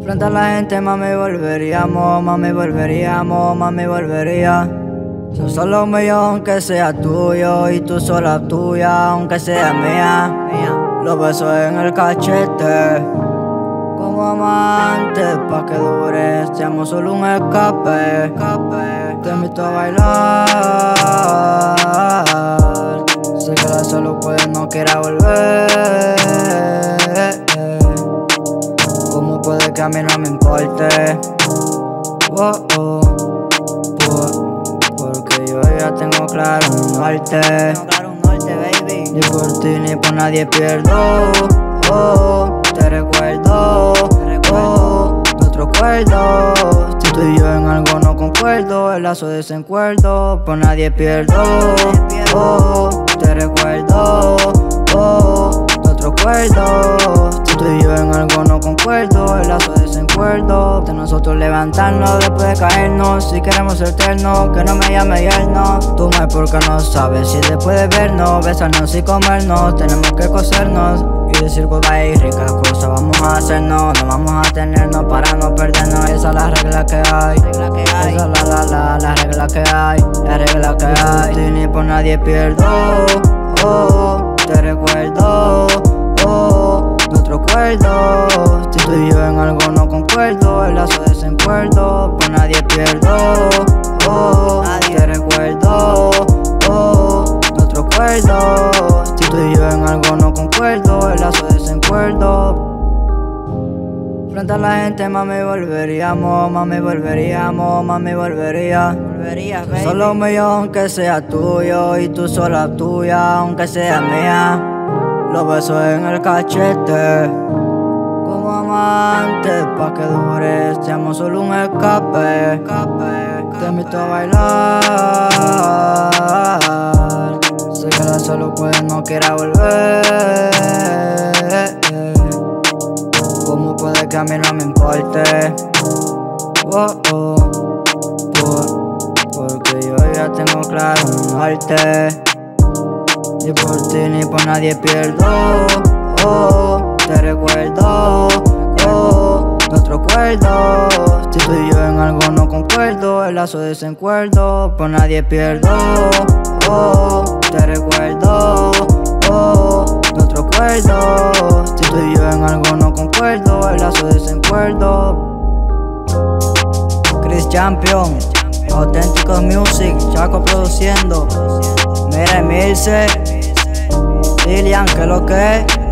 Frente a la gente, mami, volveríamos, mami, volveríamos, mami, volvería. Yo solo mío, aunque sea tuyo, y tú sola tuya, aunque sea mía. Los besos en el cachete, como amantes, pa' que dure. Seamos solo un escape. Te invito a bailar. Sé que la solo puede, no quiera volver. ¿Cómo puede que a mí no me importe? Porque yo ya tengo claro un norte. Ni por ti ni por nadie pierdo. Te recuerdo, nuestro acuerdo. Si tú y yo en algo no concuerdo, el lazo de desencuerdo, por nadie pierdo. Te recuerdo, nuestro acuerdo. Si tú y yo en algo no concuerdo, el lazo de desencuerdo. De nosotros levantarnos después de caernos. Si queremos ser eternos, que no me llame yerno. Tú no es porque no sabes si después de vernos, besarnos y comernos, tenemos que cosernos y decir goodbye. Ricas cosas vamos a hacernos, no vamos a tenernos para no perdernos. Esa es la regla que hay, esa es la regla que hay, la regla que hay. Si ni por nadie pierdo, te recuerdo, nuestro acuerdo. Si tú y yo en algo no concuerdo, el lazo de desencuerdo, por nadie pierdo. Te recuerdo, nuestro acuerdo. Si tú y yo en algo no concuerdo, el lazo de desencuerdo. Frente a la gente, mami, volveríamos, mami, volveríamos, mami, volvería. Solo mío, aunque sea tuyo, y tú sola tuya, aunque sea mía. Los besos en el cachete, como amantes, pa' que dure. Seamos solo un escape. Te invito a bailar. Sé que la solo puede, no quiera volver. ¿Cómo puede que a mí no me importe? Porque yo ya tengo claro un norte. Ni por ti ni por nadie pierdo. Te recuerdo, nuestro acuerdo. Si tú y yo en algo no concuerdo, el lazo de desencuerdo, por nadie pierdo. Te recuerdo, nuestro acuerdo. Si tú y yo en algo no concuerdo, el lazo de desencuerdo. Chris Champion, Auténticos Music, Chaco produciendo. Mira Emilce, Lilian, que lo que es.